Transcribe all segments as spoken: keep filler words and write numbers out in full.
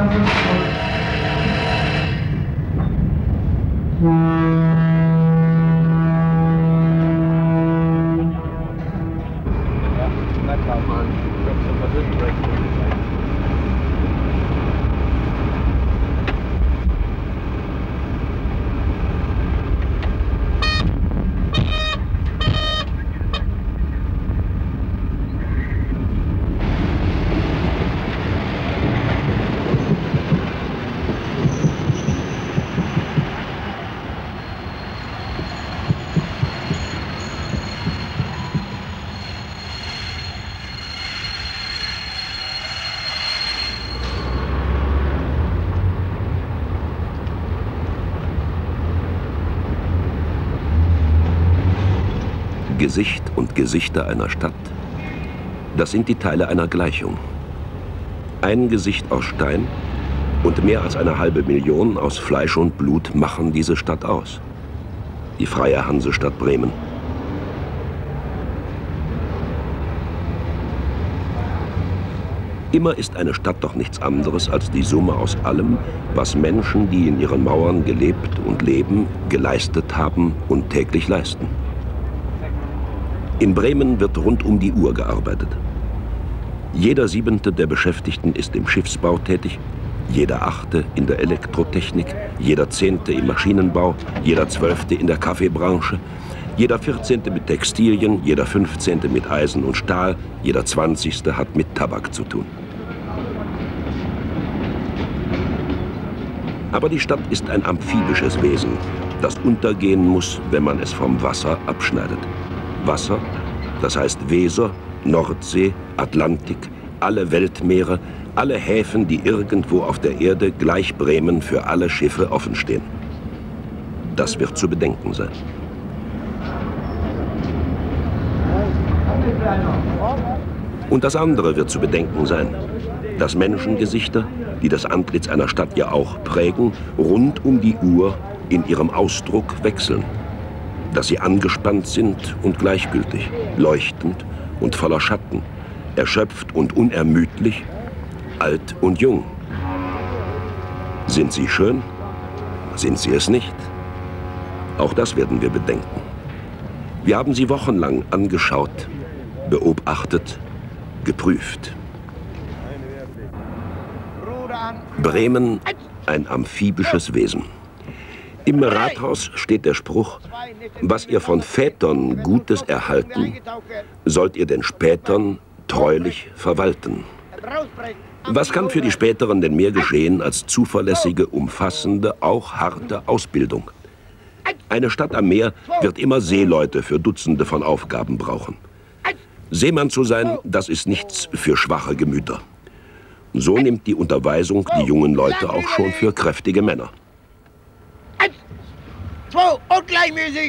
Gesicht und Gesichter einer Stadt, das sind die Teile einer Gleichung. Ein Gesicht aus Stein und mehr als eine halbe Million aus Fleisch und Blut machen diese Stadt aus. Die freie Hansestadt Bremen. Immer ist eine Stadt doch nichts anderes als die Summe aus allem, was Menschen, die in ihren Mauern gelebt und leben, geleistet haben und täglich leisten. In Bremen wird rund um die Uhr gearbeitet. Jeder Siebente der Beschäftigten ist im Schiffsbau tätig, jeder Achte in der Elektrotechnik, jeder Zehnte im Maschinenbau, jeder Zwölfte in der Kaffeebranche, jeder Vierzehnte mit Textilien, jeder Fünfzehnte mit Eisen und Stahl, jeder Zwanzigste hat mit Tabak zu tun. Aber die Stadt ist ein amphibisches Wesen, das untergehen muss, wenn man es vom Wasser abschneidet. Wasser, das heißt Weser, Nordsee, Atlantik, alle Weltmeere, alle Häfen, die irgendwo auf der Erde gleich Bremen für alle Schiffe offen stehen. Das wird zu bedenken sein. Und das andere wird zu bedenken sein, dass Menschengesichter, die das Antlitz einer Stadt ja auch prägen, rund um die Uhr in ihrem Ausdruck wechseln. Dass sie angespannt sind und gleichgültig, leuchtend und voller Schatten, erschöpft und unermüdlich, alt und jung. Sind sie schön? Sind sie es nicht? Auch das werden wir bedenken. Wir haben sie wochenlang angeschaut, beobachtet, geprüft. Bremen, ein amphibisches Wesen. Im Rathaus steht der Spruch, was ihr von Vätern Gutes erhalten, sollt ihr den Spätern treulich verwalten. Was kann für die Späteren denn mehr geschehen als zuverlässige, umfassende, auch harte Ausbildung? Eine Stadt am Meer wird immer Seeleute für Dutzende von Aufgaben brauchen. Seemann zu sein, das ist nichts für schwache Gemüter. So nimmt die Unterweisung die jungen Leute auch schon für kräftige Männer. Zwei und gleichmäßig.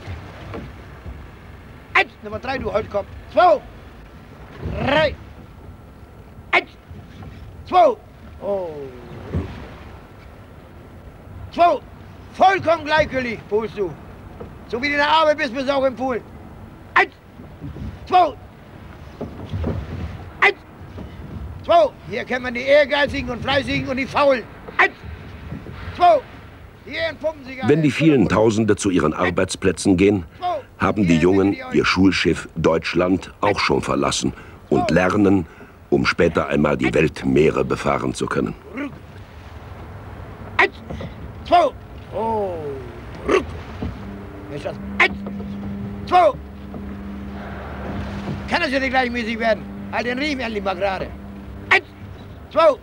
Eins, Nummer drei, du Holzkopf. Zwei, drei. Eins, zwei. Oh. Zwei. Vollkommen gleichgültig, pulst du. So wie du in der Arbeit bist, bist du auch im Pool. Eins, zwei. Eins, zwei. Hier kennt man die Ehrgeizigen und Fleißigen und die Faulen. Eins, zwei. Wenn die vielen Tausende zu ihren Arbeitsplätzen gehen, haben die Jungen ihr Schulschiff Deutschland auch schon verlassen und lernen, um später einmal die Weltmeere befahren zu können. Eins, zwei, oh, eins, zwei. Kann das ja nicht gleichmäßig werden? Halt den Riemen endlich mal gerade. Eins, zwei,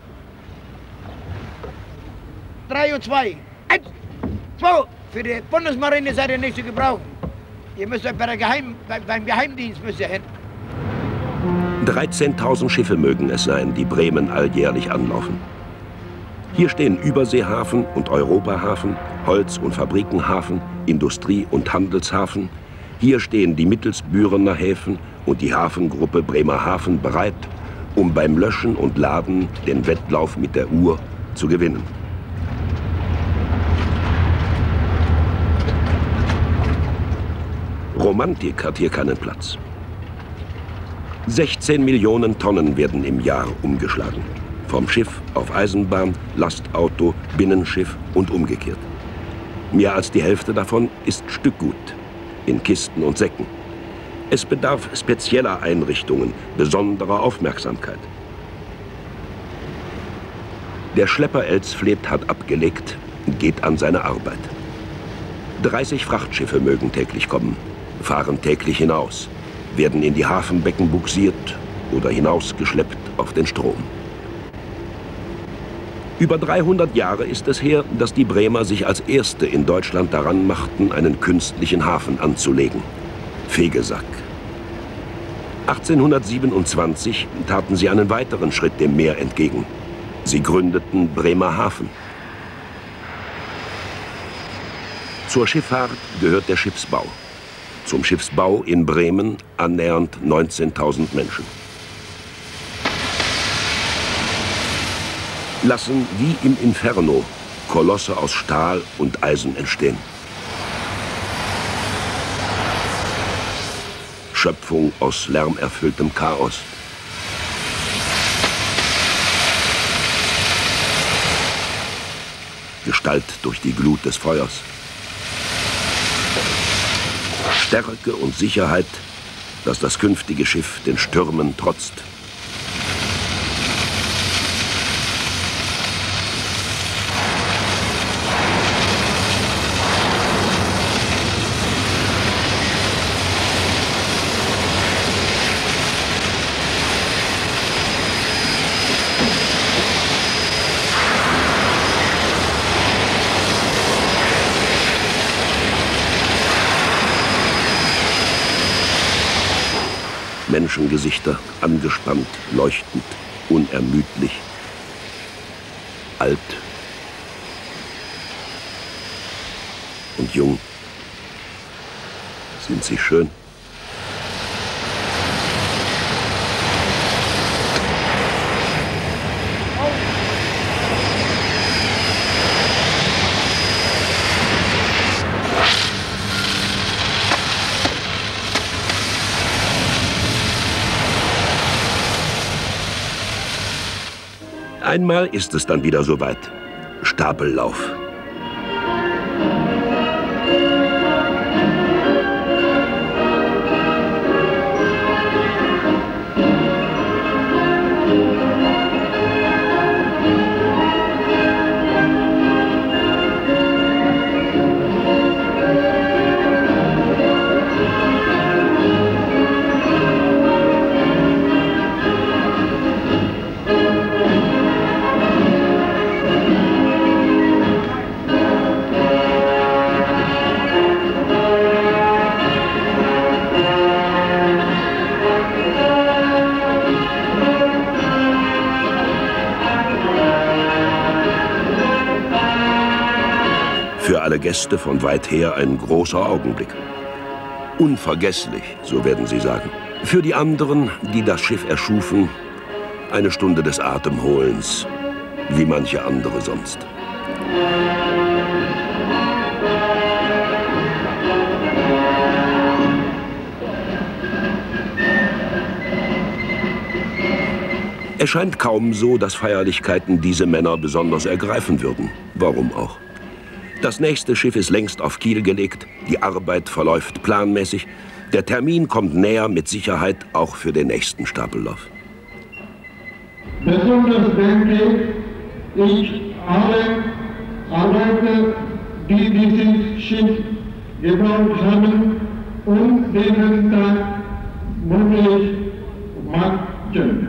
drei und zwei. Eins, zwei. Für die Bundesmarine seid ihr nicht zu gebrauchen. Ihr müsst bei der Geheim, bei, beim Geheimdienst müsst ihr hin. dreizehntausend Schiffe mögen es sein, die Bremen alljährlich anlaufen. Hier stehen Überseehafen und Europahafen, Holz- und Fabrikenhafen, Industrie- und Handelshafen. Hier stehen die Mittelsbürener Häfen und die Hafengruppe Bremerhaven bereit, um beim Löschen und Laden den Wettlauf mit der Uhr zu gewinnen. Romantik hat hier keinen Platz. sechzehn Millionen Tonnen werden im Jahr umgeschlagen. Vom Schiff auf Eisenbahn, Lastauto, Binnenschiff und umgekehrt. Mehr als die Hälfte davon ist Stückgut, in Kisten und Säcken. Es bedarf spezieller Einrichtungen, besonderer Aufmerksamkeit. Der Schlepper Elsfleth hat abgelegt, geht an seine Arbeit. dreißig Frachtschiffe mögen täglich kommen, fahren täglich hinaus, werden in die Hafenbecken bugsiert oder hinausgeschleppt auf den Strom. Über dreihundert Jahre ist es her, dass die Bremer sich als Erste in Deutschland daran machten, einen künstlichen Hafen anzulegen. Vegesack. achtzehnhundertsiebenundzwanzig taten sie einen weiteren Schritt dem Meer entgegen. Sie gründeten Bremerhaven. Zur Schifffahrt gehört der Schiffsbau. Zum Schiffsbau in Bremen annähernd neunzehntausend Menschen. Lassen wie im Inferno Kolosse aus Stahl und Eisen entstehen. Schöpfung aus lärmerfülltem Chaos. Gestalt durch die Glut des Feuers. Stärke und Sicherheit, dass das künftige Schiff den Stürmen trotzt. Menschengesichter, angespannt, leuchtend, unermüdlich, alt und jung. Sind sie schön? Einmal ist es dann wieder soweit. Stapellauf. Für alle Gäste von weit her ein großer Augenblick. Unvergesslich, so werden sie sagen. Für die anderen, die das Schiff erschufen, eine Stunde des Atemholens, wie manche andere sonst. Es scheint kaum so, dass Feierlichkeiten diese Männer besonders ergreifen würden. Warum auch? Das nächste Schiff ist längst auf Kiel gelegt, die Arbeit verläuft planmäßig. Der Termin kommt näher, mit Sicherheit auch für den nächsten Stapellauf. Besonders denke ich alle Arbeiter, die dieses Schiff gebaut haben und denen Tag möglich machen.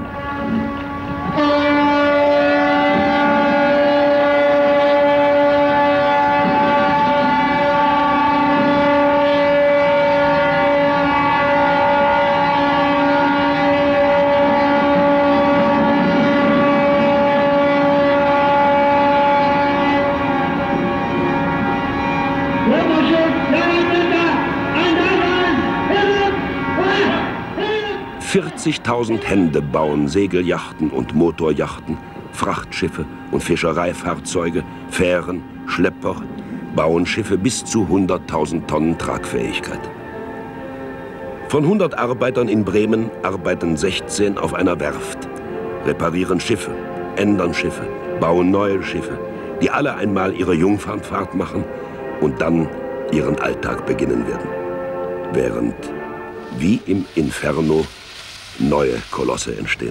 vierzigtausend Hände bauen Segelyachten und Motoryachten, Frachtschiffe und Fischereifahrzeuge, Fähren, Schlepper, bauen Schiffe bis zu hunderttausend Tonnen Tragfähigkeit. Von hundert Arbeitern in Bremen arbeiten sechzehn auf einer Werft, reparieren Schiffe, ändern Schiffe, bauen neue Schiffe, die alle einmal ihre Jungfernfahrt machen und dann ihren Alltag beginnen werden. Während, wie im Inferno, neue Kolosse entstehen.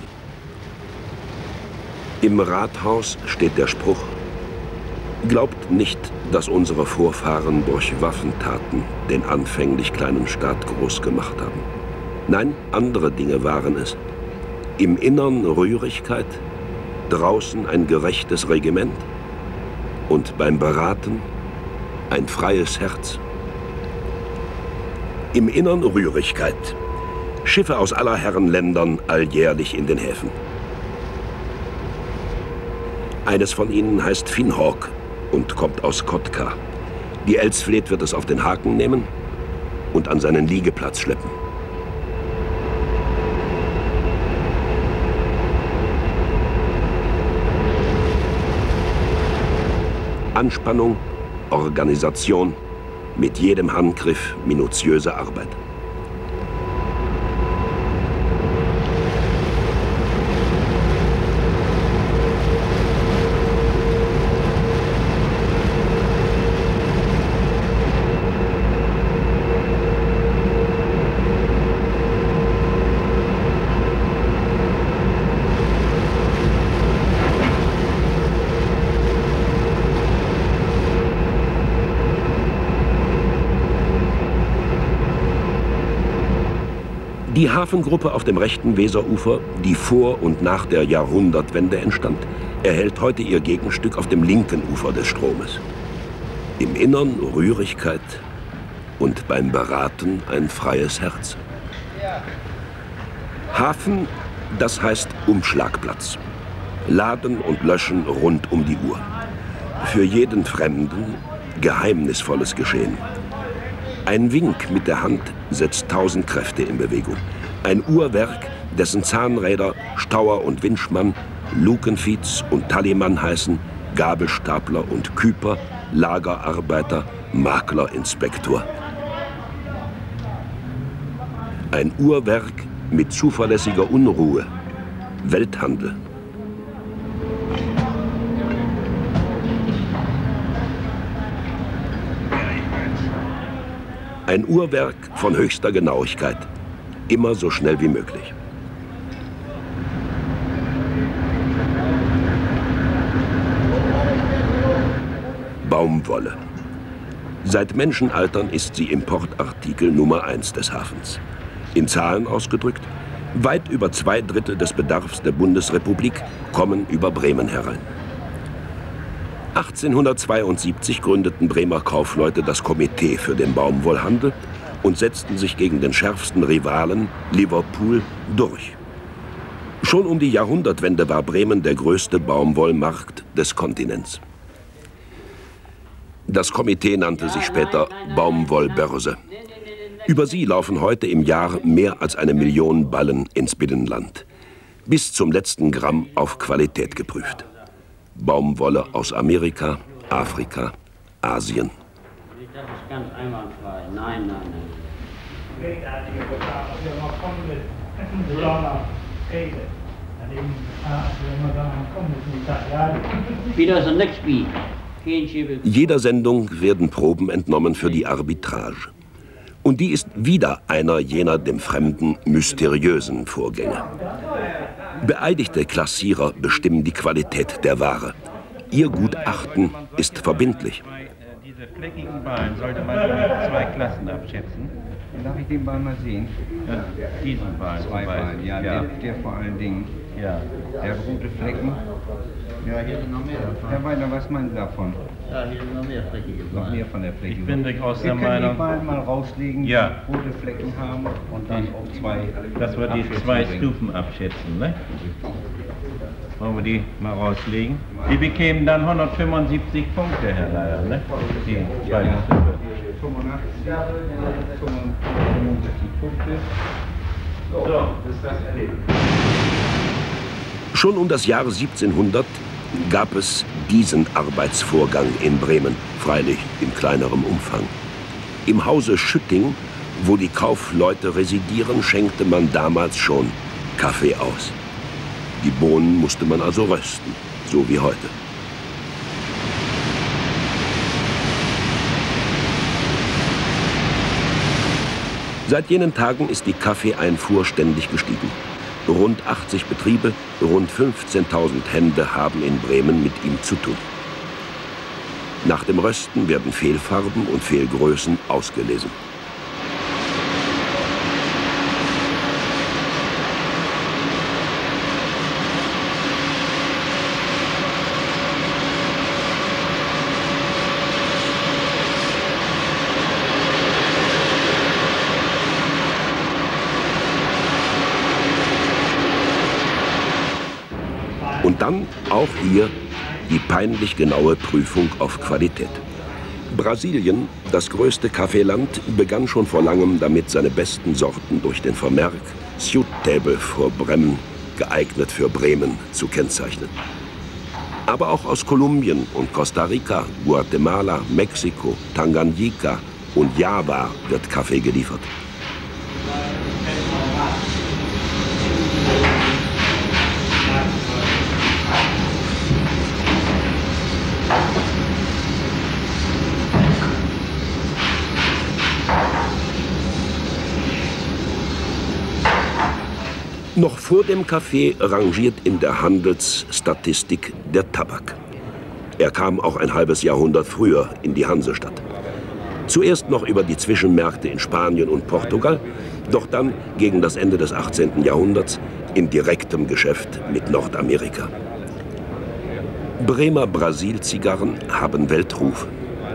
Im Rathaus steht der Spruch: Glaubt nicht, dass unsere Vorfahren durch Waffentaten den anfänglich kleinen Staat groß gemacht haben. Nein, andere Dinge waren es. Im Innern Rührigkeit, draußen ein gerechtes Regiment und beim Beraten ein freies Herz. Im Innern Rührigkeit. Schiffe aus aller Herren Ländern alljährlich in den Häfen. Eines von ihnen heißt Finnhawk und kommt aus Kotka. Die Elsfleth wird es auf den Haken nehmen und an seinen Liegeplatz schleppen. Anspannung, Organisation, mit jedem Handgriff minutiöse Arbeit. Die Hafengruppe auf dem rechten Weserufer, die vor und nach der Jahrhundertwende entstand, erhält heute ihr Gegenstück auf dem linken Ufer des Stromes. Im Innern Rührigkeit und beim Beraten ein freies Herz. Hafen, das heißt Umschlagplatz. Laden und löschen rund um die Uhr. Für jeden Fremden geheimnisvolles Geschehen. Ein Wink mit der Hand setzt tausend Kräfte in Bewegung. Ein Uhrwerk, dessen Zahnräder Stauer und Winschmann, Lukenfietz und Tallymann heißen, Gabelstapler und Küper, Lagerarbeiter, Makler, Inspektor. Ein Uhrwerk mit zuverlässiger Unruhe, Welthandel. Ein Uhrwerk von höchster Genauigkeit, immer so schnell wie möglich. Baumwolle. Seit Menschenaltern ist sie Importartikel Nummer eins des Hafens. In Zahlen ausgedrückt, weit über zwei Drittel des Bedarfs der Bundesrepublik kommen über Bremen herein. achtzehnhundertzweiundsiebzig gründeten Bremer Kaufleute das Komitee für den Baumwollhandel und setzten sich gegen den schärfsten Rivalen, Liverpool, durch. Schon um die Jahrhundertwende war Bremen der größte Baumwollmarkt des Kontinents. Das Komitee nannte sich später Baumwollbörse. Über sie laufen heute im Jahr mehr als eine Million Ballen ins Binnenland. Bis zum letzten Gramm auf Qualität geprüft. Baumwolle aus Amerika, Afrika, Asien. Das ist ganz einwandfrei. Nein, nein, nein. Wieder so next week. Jeder Sendung werden Proben entnommen für die Arbitrage. Und die ist wieder einer jener dem Fremden mysteriösen Vorgänge. Beeidigte Klassierer bestimmen die Qualität der Ware. Ihr Gutachten ist verbindlich. Diese fleckigen Ballen sollte man in zwei Klassen abschätzen. Darf ich den Ball mal sehen? Ja, diesen Ball. Zwei Ballen, ja, ja. Der, der vor allen Dingen. Ja. Der hat rote Flecken. Ja, hier sind noch mehr davon. Herr Weiner, was meinen Sie davon? Ja, hier sind noch mehr fleckige Ballen. Noch mehr von der Flecke. Ich bin durchaus der Wir können Meinung... die Ballen mal rauslegen, ja. die rote Flecken haben und dann auf zwei... Dass wir die zwei Stufen abschätzen, ne? Wollen wir die mal rauslegen? Die bekämen dann hundertfünfundsiebzig Punkte, Herr Leier, ne? Die zweite Ja. Stufe. fünfundachtzig, fünfundsiebzig Punkte. So, das ist das erledigt. Schon um das Jahr siebzehnhundert gab es diesen Arbeitsvorgang in Bremen, freilich in kleinerem Umfang. Im Hause Schütting, wo die Kaufleute residieren, schenkte man damals schon Kaffee aus. Die Bohnen musste man also rösten, so wie heute. Seit jenen Tagen ist die Kaffeeeinfuhr ständig gestiegen. Rund achtzig Betriebe, rund fünfzehntausend Hände haben in Bremen mit ihm zu tun. Nach dem Rösten werden Fehlfarben und Fehlgrößen ausgelesen. Und dann auch hier die peinlich genaue Prüfung auf Qualität. Brasilien, das größte Kaffeeland, begann schon vor langem damit, seine besten Sorten durch den Vermerk Suitable for Bremen, geeignet für Bremen, zu kennzeichnen. Aber auch aus Kolumbien und Costa Rica, Guatemala, Mexiko, Tanganyika und Java wird Kaffee geliefert. Noch vor dem Kaffee rangiert in der Handelsstatistik der Tabak. Er kam auch ein halbes Jahrhundert früher in die Hansestadt. Zuerst noch über die Zwischenmärkte in Spanien und Portugal, doch dann gegen das Ende des achtzehnten Jahrhunderts in direktem Geschäft mit Nordamerika. Bremer Brasil-Zigarren haben Weltruf.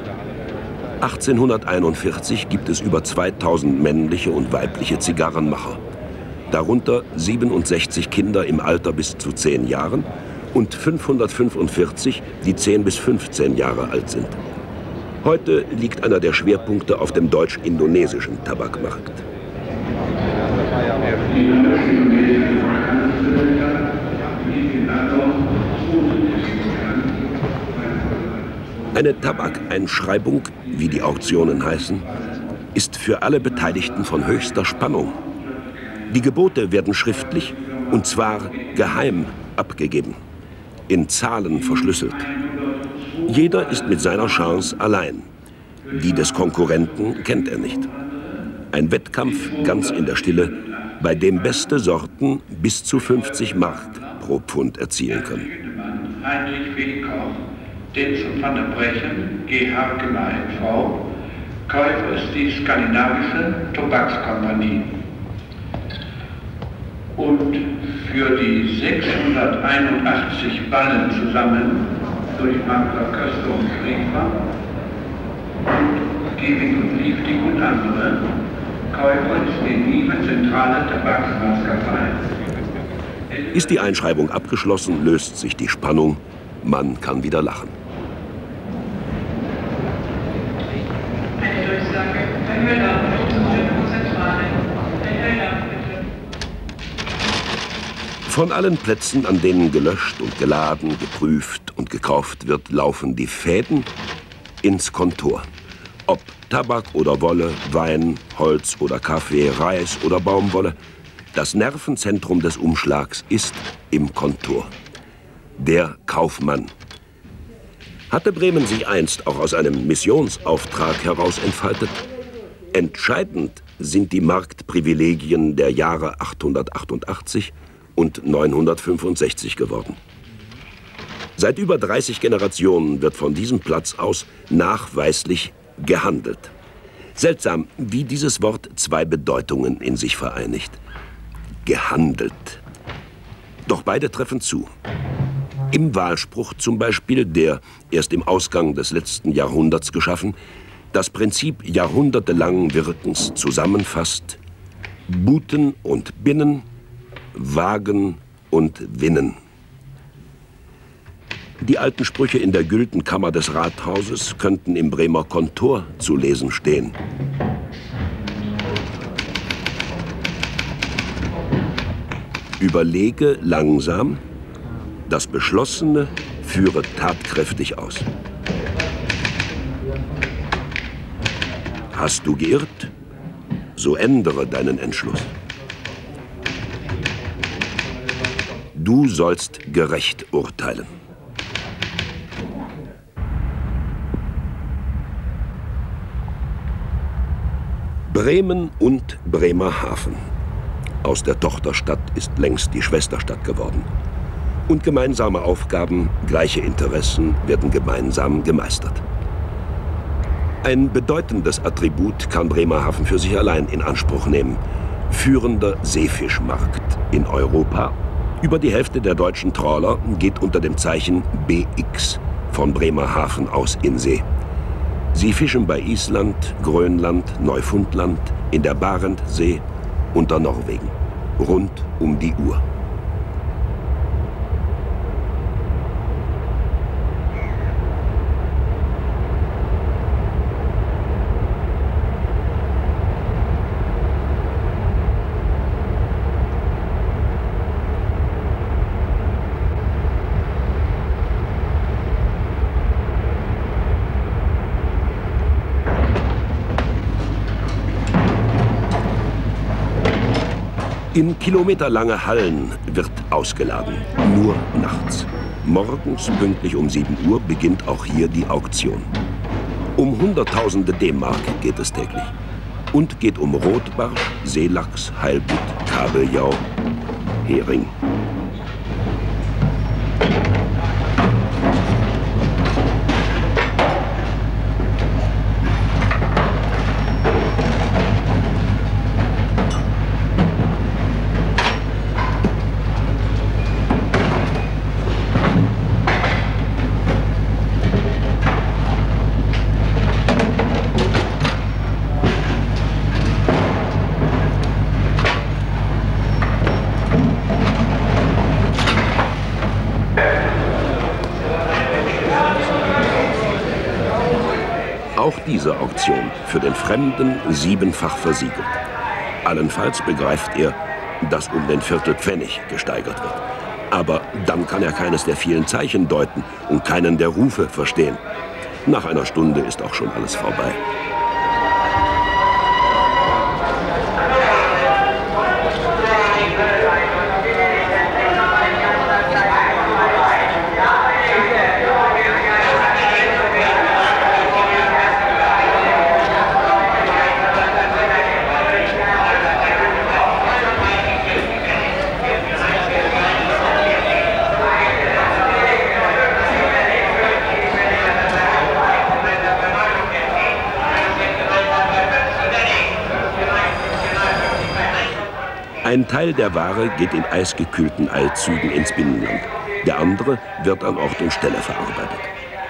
achtzehnhunderteinundvierzig gibt es über zweitausend männliche und weibliche Zigarrenmacher. Darunter siebenundsechzig Kinder im Alter bis zu zehn Jahren und fünfhundertfünfundvierzig, die zehn bis fünfzehn Jahre alt sind. Heute liegt einer der Schwerpunkte auf dem deutsch-indonesischen Tabakmarkt. Eine Tabakeinschreibung, wie die Auktionen heißen, ist für alle Beteiligten von höchster Spannung. Die Gebote werden schriftlich, und zwar geheim abgegeben, in Zahlen verschlüsselt. Jeder ist mit seiner Chance allein. Die des Konkurrenten kennt er nicht. Ein Wettkampf ganz in der Stille, bei dem beste Sorten bis zu fünfzig Mark pro Pfund erzielen können. Heinrich W. Koch, Denzel van der Brechen, G H Gemma N V, Käufer ist die skandinavische Tabakskompanie. Und für die sechshunderteinundachtzig Ballen zusammen durch Magda Köster und Schrieffer und Gehwig und Lieftig und andere, Käufer ist die Liebe Zentrale Tabaksmaßkapei. Ist die Einschreibung abgeschlossen, löst sich die Spannung, man kann wieder lachen. Eine Durchsage, Herr Höller, Zentrale. Herr Höller, bitte. Von allen Plätzen, an denen gelöscht und geladen, geprüft und gekauft wird, laufen die Fäden ins Kontor. Ob Tabak oder Wolle, Wein, Holz oder Kaffee, Reis oder Baumwolle, das Nervenzentrum des Umschlags ist im Kontor. Der Kaufmann. Hatte Bremen sich einst auch aus einem Missionsauftrag heraus entfaltet? Entscheidend sind die Marktprivilegien der Jahre achthundertachtundachtzig und neunhundertfünfundsechzig geworden. Seit über dreißig Generationen wird von diesem Platz aus nachweislich gehandelt. Seltsam, wie dieses Wort zwei Bedeutungen in sich vereinigt. Gehandelt. Doch beide treffen zu. Im Wahlspruch zum Beispiel, der erst im Ausgang des letzten Jahrhunderts geschaffen, das Prinzip jahrhundertelangen Wirkens zusammenfasst: Buten und Binnen, Wagen und Winnen. Die alten Sprüche in der Güldenkammer des Rathauses könnten im Bremer Kontor zu lesen stehen. Überlege langsam, das Beschlossene führe tatkräftig aus. Hast du geirrt? So ändere deinen Entschluss. Du sollst gerecht urteilen. Bremen und Bremerhaven. Aus der Tochterstadt ist längst die Schwesterstadt geworden. Und gemeinsame Aufgaben, gleiche Interessen werden gemeinsam gemeistert. Ein bedeutendes Attribut kann Bremerhaven für sich allein in Anspruch nehmen. Führender Seefischmarkt in Europa. Über die Hälfte der deutschen Trawler geht unter dem Zeichen B X von Bremerhaven aus in See. Sie fischen bei Island, Grönland, Neufundland, in der Barentssee, unter Norwegen. Rund um die Uhr. In kilometerlange Hallen wird ausgeladen, nur nachts. Morgens pünktlich um sieben Uhr beginnt auch hier die Auktion. Um Hunderttausende D-Mark geht es täglich. Und geht um Rotbarsch, Seelachs, Heilbutt, Kabeljau, Hering. Auch diese Auktion für den Fremden siebenfach versiegelt. Allenfalls begreift er, dass um den Viertelpfennig gesteigert wird. Aber dann kann er keines der vielen Zeichen deuten und keinen der Rufe verstehen. Nach einer Stunde ist auch schon alles vorbei. Ein Teil der Ware geht in eisgekühlten Eilzügen ins Binnenland. Der andere wird an Ort und Stelle verarbeitet.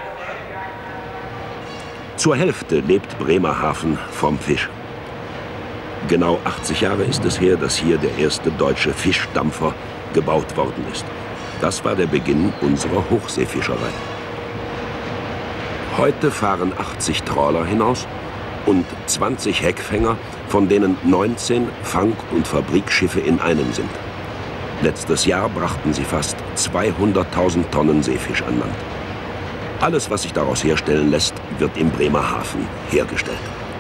Zur Hälfte lebt Bremerhaven vom Fisch. Genau achtzig Jahre ist es her, dass hier der erste deutsche Fischdampfer gebaut worden ist. Das war der Beginn unserer Hochseefischerei. Heute fahren achtzig Trawler hinaus und zwanzig Heckfänger, von denen neunzehn Fang- und Fabrikschiffe in einem sind. Letztes Jahr brachten sie fast zweihunderttausend Tonnen Seefisch an Land. Alles, was sich daraus herstellen lässt, wird in Bremerhaven hergestellt.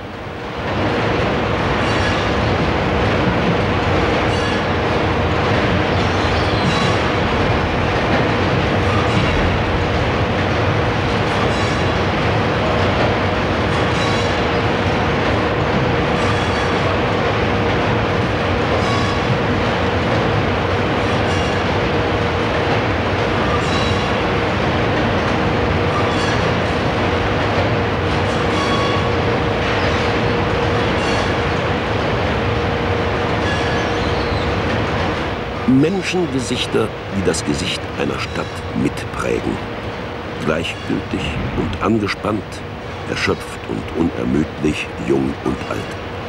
Menschengesichter, die das Gesicht einer Stadt mitprägen. Gleichgültig und angespannt, erschöpft und unermüdlich, jung und alt.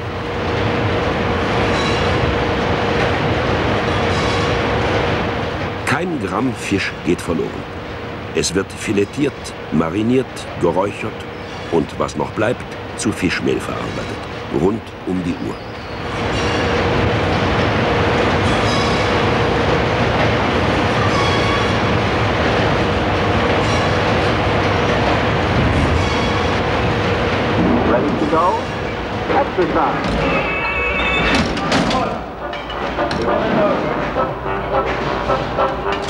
Kein Gramm Fisch geht verloren. Es wird filetiert, mariniert, geräuchert und was noch bleibt, zu Fischmehl verarbeitet. Rund um die Uhr. Go. Exercise.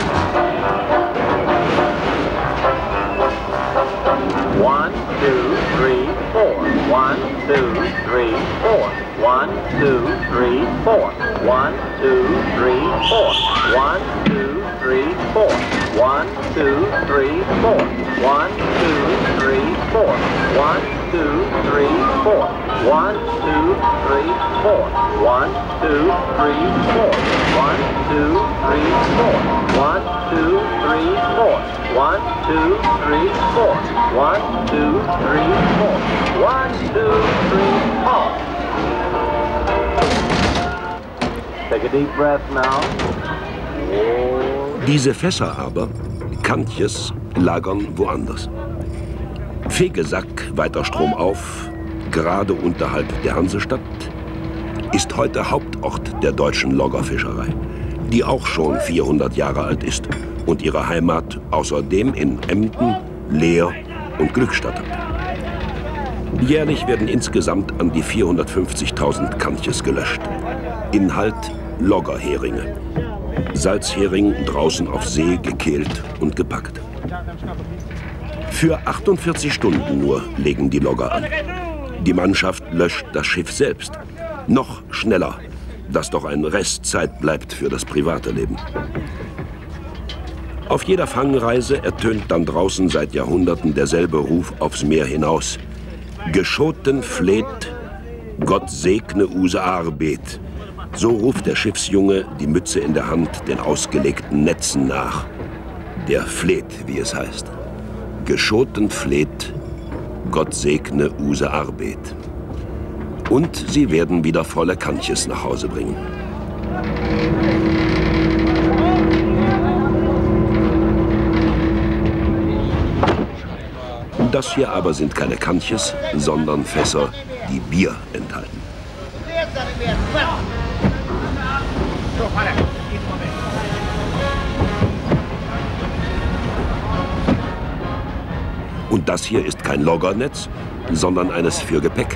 four. One, two, three, four. One, two, three, four. One, two, three, four. One, two, three, four. One, two, three, four. One, two, three, four. One, two, three, four. One, two, three, four. One, two, three, four. One, two, three, four. One, two, three, four. One, two, three, four. Take a deep breath now. Diese Fässer aber, Kantjes, lagern woanders. Fegesack, weiter stromauf, gerade unterhalb der Hansestadt, ist heute Hauptort der deutschen Loggerfischerei, die auch schon vierhundert Jahre alt ist und ihre Heimat außerdem in Emden, Leer und Glückstadt hat. Jährlich werden insgesamt an die vierhundertfünfzigtausend Kantjes gelöscht. Inhalt Loggerheringe. Salzhering draußen auf See gekehlt und gepackt. Für achtundvierzig Stunden nur legen die Logger an. Die Mannschaft löscht das Schiff selbst. Noch schneller, dass doch ein Restzeit bleibt für das private Leben. Auf jeder Fangreise ertönt dann draußen seit Jahrhunderten derselbe Ruf aufs Meer hinaus. Geschoten fleht, Gott segne use Arbeit. So ruft der Schiffsjunge, die Mütze in der Hand, den ausgelegten Netzen nach. Der fleht, wie es heißt. Geschoten fleht, Gott segne use Arbeit. Und sie werden wieder volle Kantjes nach Hause bringen. Das hier aber sind keine Kantjes, sondern Fässer, die Bier enthalten. Und das hier ist kein Loggernetz, sondern eines für Gepäck.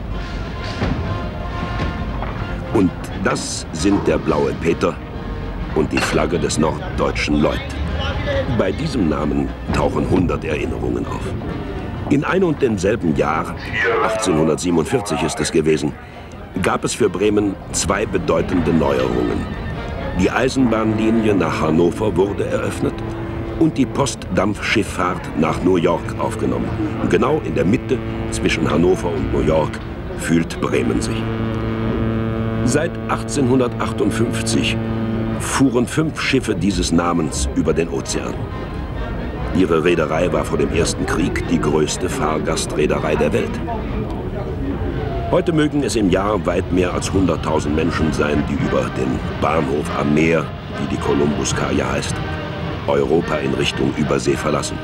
Und das sind der blaue Peter und die Flagge des norddeutschen Lloyd. Bei diesem Namen tauchen hundert Erinnerungen auf. In ein und demselben Jahr, achtzehnhundertsiebenundvierzig ist es gewesen, gab es für Bremen zwei bedeutende Neuerungen. Die Eisenbahnlinie nach Hannover wurde eröffnet und die Postdampfschifffahrt nach New York aufgenommen. Und genau in der Mitte zwischen Hannover und New York fühlt Bremen sich. Seit achtzehnhundertachtundfünfzig fuhren fünf Schiffe dieses Namens über den Ozean. Ihre Reederei war vor dem Ersten Krieg die größte Fahrgastreederei der Welt. Heute mögen es im Jahr weit mehr als hunderttausend Menschen sein, die über den Bahnhof am Meer, wie die Kolumbuskaje heißt, Europa in Richtung Übersee verlassen.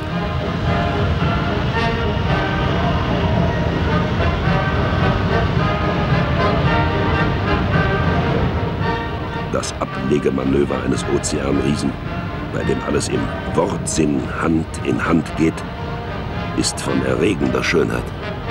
Das Ablegemanöver eines Ozeanriesen, bei dem alles im Wortsinn Hand in Hand geht, ist von erregender Schönheit.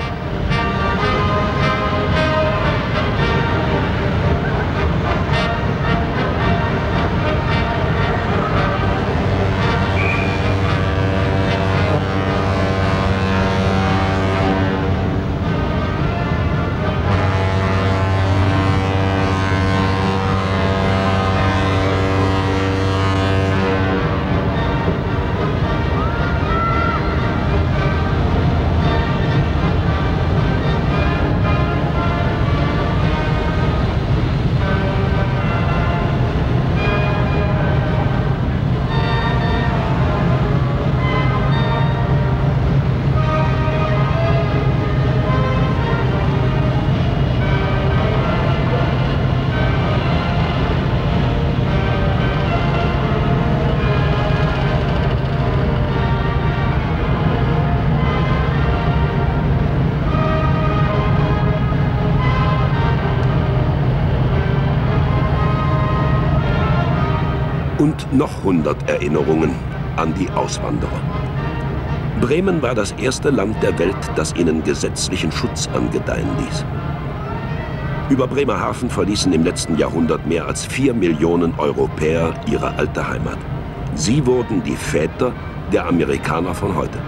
Und noch hundert Erinnerungen an die Auswanderer. Bremen war das erste Land der Welt, das ihnen gesetzlichen Schutz angedeihen ließ. Über Bremerhaven verließen im letzten Jahrhundert mehr als vier Millionen Europäer ihre alte Heimat. Sie wurden die Väter der Amerikaner von heute.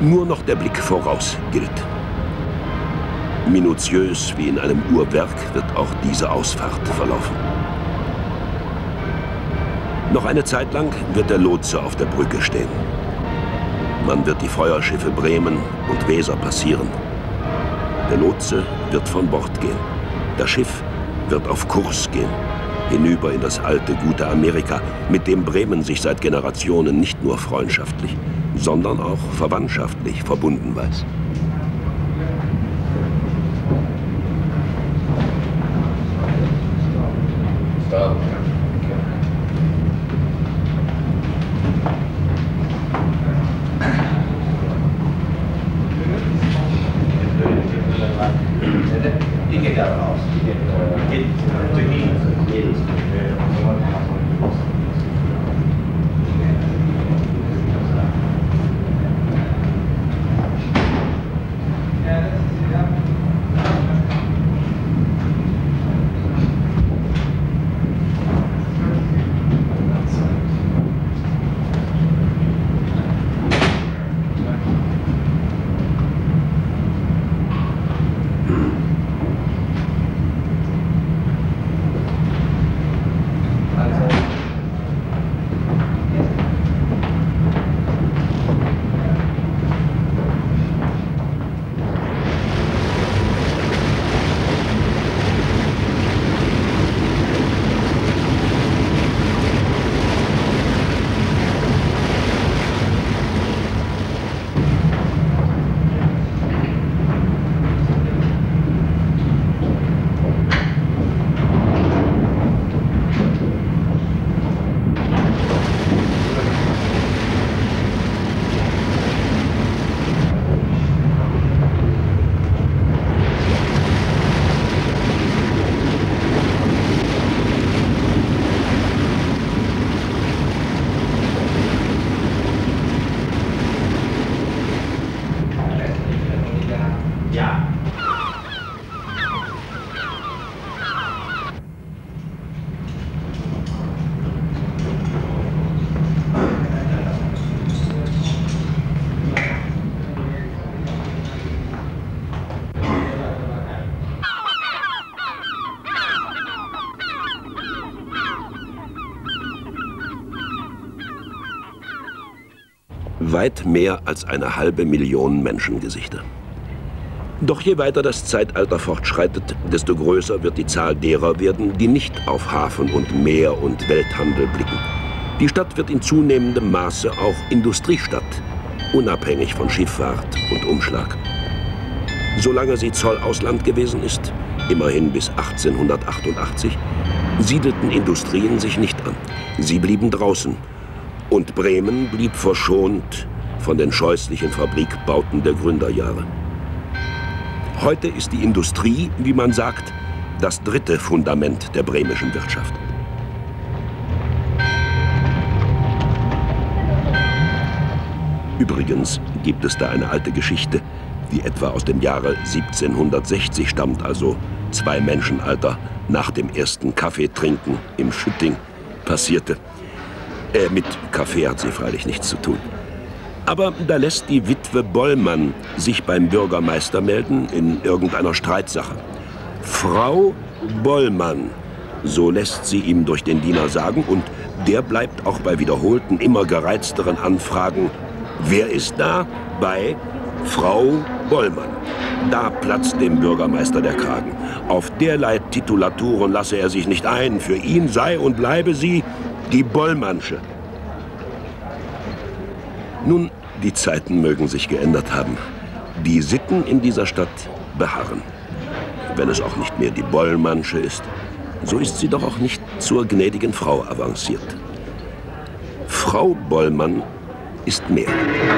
Nur noch der Blick voraus gilt. Minutiös wie in einem Uhrwerk wird auch diese Ausfahrt verlaufen. Noch eine Zeit lang wird der Lotse auf der Brücke stehen. Man wird die Feuerschiffe Bremen und Weser passieren. Der Lotse wird von Bord gehen. Das Schiff wird auf Kurs gehen. Hinüber in das alte, gute Amerika, mit dem Bremen sich seit Generationen nicht nur freundschaftlich, sondern auch verwandtschaftlich verbunden weiß. Die geht da raus. Die geht äh, hin zu jedes. Weit mehr als eine halbe Million Menschengesichter. Doch je weiter das Zeitalter fortschreitet, desto größer wird die Zahl derer werden, die nicht auf Hafen und Meer und Welthandel blicken. Die Stadt wird in zunehmendem Maße auch Industriestadt, unabhängig von Schifffahrt und Umschlag. Solange sie Zollausland gewesen ist, immerhin bis achtzehnhundertachtundachtzig, siedelten Industrien sich nicht an. Sie blieben draußen. Und Bremen blieb verschont von den scheußlichen Fabrikbauten der Gründerjahre. Heute ist die Industrie, wie man sagt, das dritte Fundament der bremischen Wirtschaft. Übrigens gibt es da eine alte Geschichte, die etwa aus dem Jahre siebzehnhundertsechzig stammt, also zwei Menschenalter nach dem ersten Kaffeetrinken im Schütting passierte. Äh, mit Kaffee hat sie freilich nichts zu tun. Aber da lässt die Witwe Bollmann sich beim Bürgermeister melden in irgendeiner Streitsache. Frau Bollmann, so lässt sie ihm durch den Diener sagen, und der bleibt auch bei wiederholten, immer gereizteren Anfragen: Wer ist da? Bei Frau Bollmann. Da platzt dem Bürgermeister der Kragen. Auf derlei Titulaturen lasse er sich nicht ein. Für ihn sei und bleibe sie die Bollmannsche. Nun, die Zeiten mögen sich geändert haben. Die Sitten in dieser Stadt beharren. Wenn es auch nicht mehr die Bollmannsche ist, so ist sie doch auch nicht zur gnädigen Frau avanciert. Frau Bollmann ist mehr.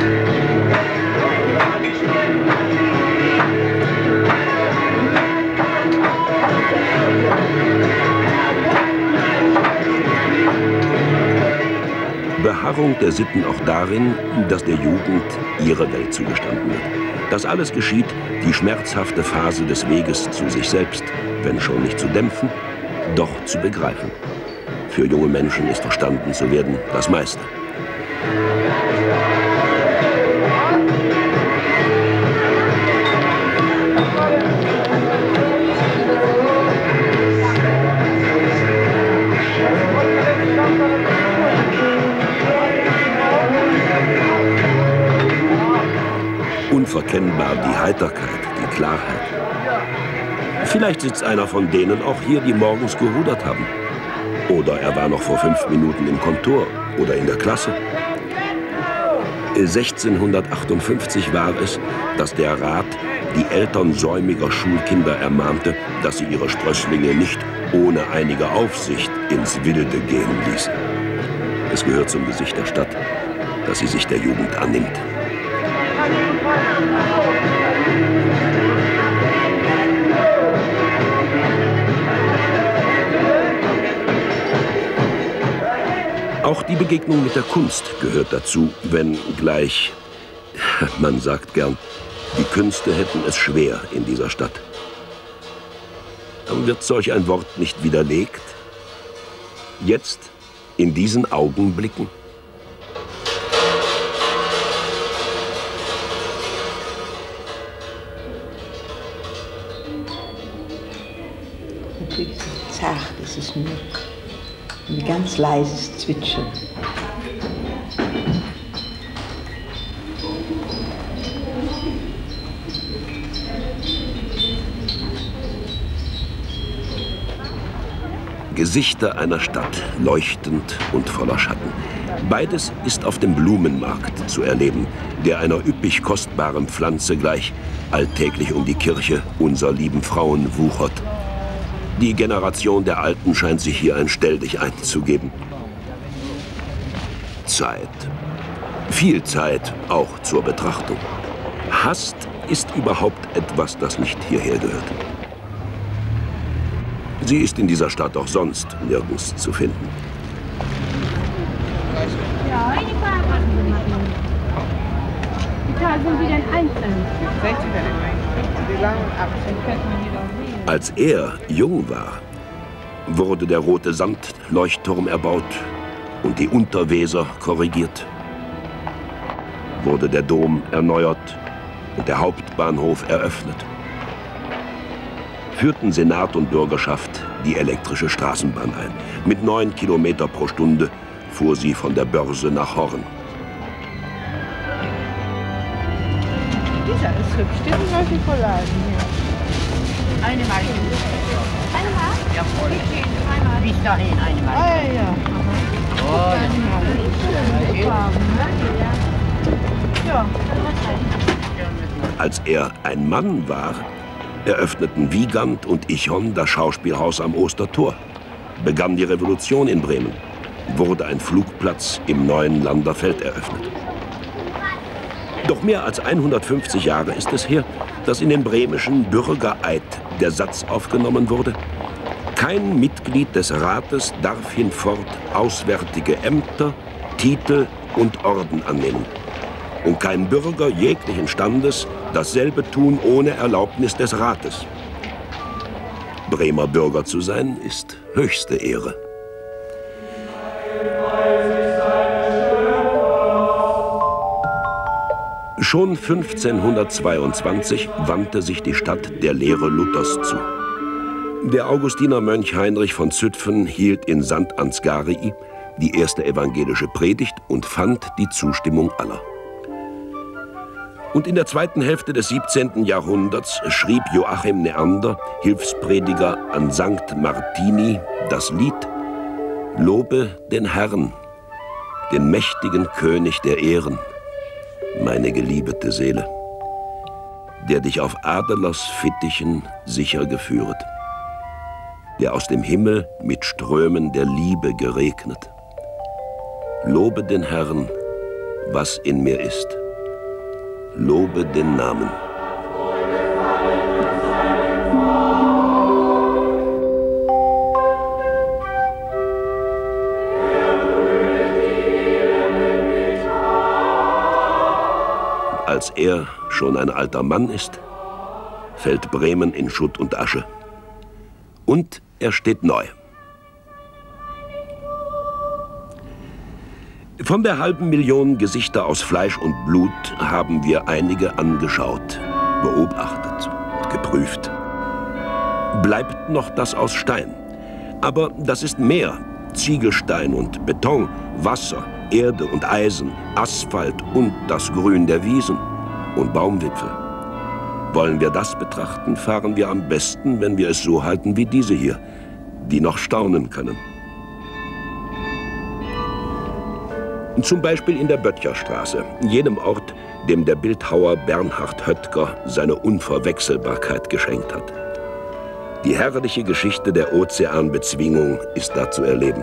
Beharrung der Sitten auch darin, dass der Jugend ihre Welt zugestanden wird. Das alles geschieht, die schmerzhafte Phase des Weges zu sich selbst, wenn schon nicht zu dämpfen, doch zu begreifen. Für junge Menschen ist verstanden zu werden das meiste. Unverkennbar die Heiterkeit, die Klarheit. Vielleicht sitzt einer von denen auch hier, die morgens gerudert haben. Oder er war noch vor fünf Minuten im Kontor oder in der Klasse. sechzehnhundertachtundfünfzig war es, dass der Rat die Eltern säumiger Schulkinder ermahnte, dass sie ihre Sprösslinge nicht ohne einige Aufsicht ins Wilde gehen ließen. Es gehört zum Gesicht der Stadt, dass sie sich der Jugend annimmt. Auch die Begegnung mit der Kunst gehört dazu, wenn gleich, man sagt gern, die Künste hätten es schwer in dieser Stadt. Wird solch ein Wort nicht widerlegt? Jetzt, in diesen Augenblicken? Natürlich so zart ist es nur. Ein ganz leises Zwitschern. Gesichter einer Stadt, leuchtend und voller Schatten. Beides ist auf dem Blumenmarkt zu erleben, der einer üppig kostbaren Pflanze gleich alltäglich um die Kirche unserer lieben Frauen wuchert. Die Generation der Alten scheint sich hier ein Stelldichein zu geben. Zeit. Viel Zeit auch zur Betrachtung. Hast ist überhaupt etwas, das nicht hierher gehört. Sie ist in dieser Stadt auch sonst nirgends zu finden. Wie teuer sind die denn einzeln? Als er jung war, wurde der rote Sandleuchtturm erbaut und die Unterweser korrigiert. Wurde der Dom erneuert und der Hauptbahnhof eröffnet. Führten Senat und Bürgerschaft die elektrische Straßenbahn ein. Mit neun Kilometer pro Stunde fuhr sie von der Börse nach Horn. Dieser ist hübsch, den sollte ich wohl leiden hier. Eine Marke. Eine Marke? Ja, voll. Zweimal. Bis dahin eine Marke. Ah, ja. Oh, das ist ja. Als er ein Mann war, eröffneten Wiegand und Ichon das Schauspielhaus am Ostertor. Begann die Revolution in Bremen. Wurde ein Flugplatz im neuen Landerfeld eröffnet. Doch mehr als hundertfünfzig Jahre ist es her, dass in den bremischen Bürgereid der Satz aufgenommen wurde: Kein Mitglied des Rates darf hinfort auswärtige Ämter, Titel und Orden annehmen. Und kein Bürger jeglichen Standes dasselbe tun ohne Erlaubnis des Rates. Bremer Bürger zu sein, ist höchste Ehre. Schon fünfzehnhundertzweiundzwanzig wandte sich die Stadt der Lehre Luthers zu. Der Augustinermönch Heinrich von Zütphen hielt in Sankt Ansgarii die erste evangelische Predigt und fand die Zustimmung aller. Und in der zweiten Hälfte des siebzehnten Jahrhunderts schrieb Joachim Neander, Hilfsprediger an Sankt Martini, das Lied Lobe den Herrn, den mächtigen König der Ehren, meine geliebete Seele, der dich auf Adelers Fittichen sicher geführet, der aus dem Himmel mit Strömen der Liebe geregnet. Lobe den Herrn, was in mir ist. Lobe den Namen. Als er schon ein alter Mann ist, fällt Bremen in Schutt und Asche. Und er steht neu. Von der halben Million Gesichter aus Fleisch und Blut haben wir einige angeschaut, beobachtet und geprüft. Bleibt noch das aus Stein. Aber das ist mehr. Ziegelstein und Beton, Wasser, Erde und Eisen, Asphalt und das Grün der Wiesen. und Baumwipfel. Wollen wir das betrachten, fahren wir am besten, wenn wir es so halten wie diese hier, die noch staunen können. Zum Beispiel in der Böttcherstraße, jenem Ort, dem der Bildhauer Bernhard Höttger seine Unverwechselbarkeit geschenkt hat. Die herrliche Geschichte der Ozeanbezwingung ist da zu erleben.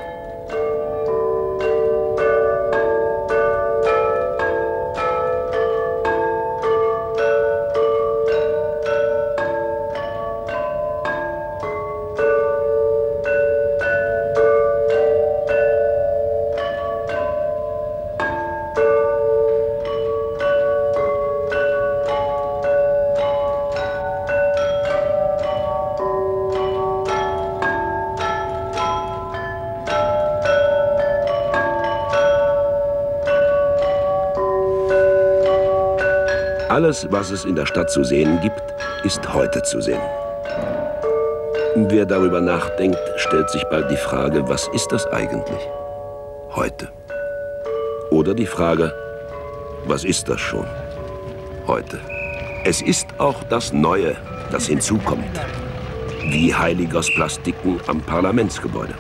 Alles, was es in der Stadt zu sehen gibt, ist heute zu sehen. Wer darüber nachdenkt, stellt sich bald die Frage, was ist das eigentlich? Heute. Oder die Frage, was ist das schon? Heute. Es ist auch das Neue, das hinzukommt. Wie Heiligers Plastiken am Parlamentsgebäude.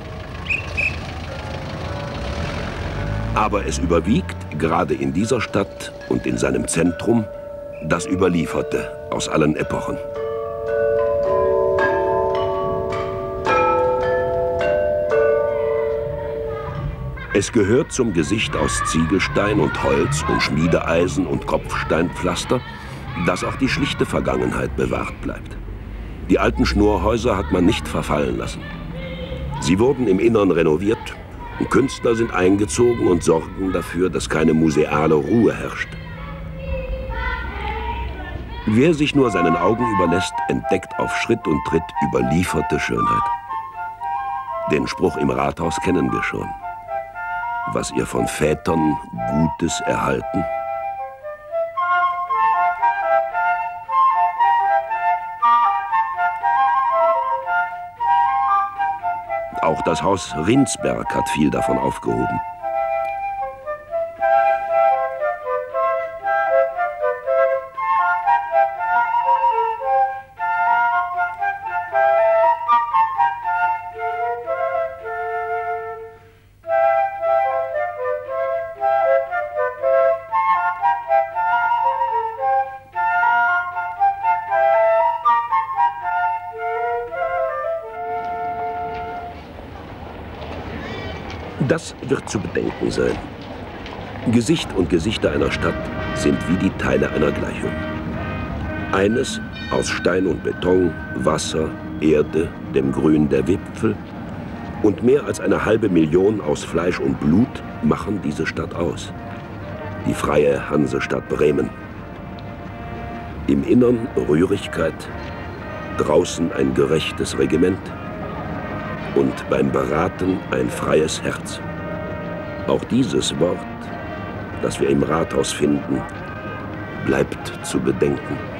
Aber es überwiegt, gerade in dieser Stadt und in seinem Zentrum, das Überlieferte aus allen Epochen. Es gehört zum Gesicht aus Ziegelstein und Holz und Schmiedeeisen und Kopfsteinpflaster, dass auch die schlichte Vergangenheit bewahrt bleibt. Die alten Schnurhäuser hat man nicht verfallen lassen. Sie wurden im Innern renoviert und Künstler sind eingezogen und sorgen dafür, dass keine museale Ruhe herrscht. Wer sich nur seinen Augen überlässt, entdeckt auf Schritt und Tritt überlieferte Schönheit. Den Spruch im Rathaus kennen wir schon. Was ihr von Vätern Gutes erhalten. Auch das Haus Rinsberg hat viel davon aufgehoben. Das wird zu bedenken sein. Gesicht und Gesichter einer Stadt sind wie die Teile einer Gleichung. Eines aus Stein und Beton, Wasser, Erde, dem Grün der Wipfel und mehr als eine halbe Million aus Fleisch und Blut machen diese Stadt aus. Die freie Hansestadt Bremen. Im Innern Rührigkeit, draußen ein gerechtes Regiment. Und beim Beraten ein freies Herz. Auch dieses Wort, das wir im Rathaus finden, bleibt zu bedenken.